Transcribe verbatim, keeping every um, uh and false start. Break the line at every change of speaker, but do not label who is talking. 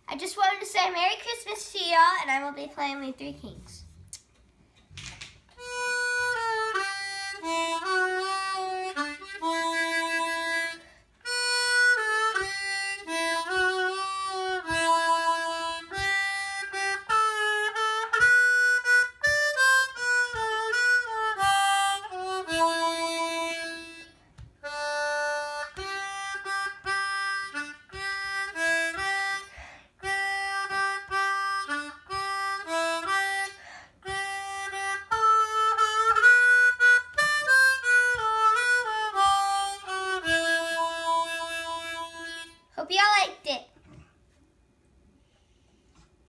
I just wanted to say Merry Christmas to y'all, and I will be playing the Three Kings.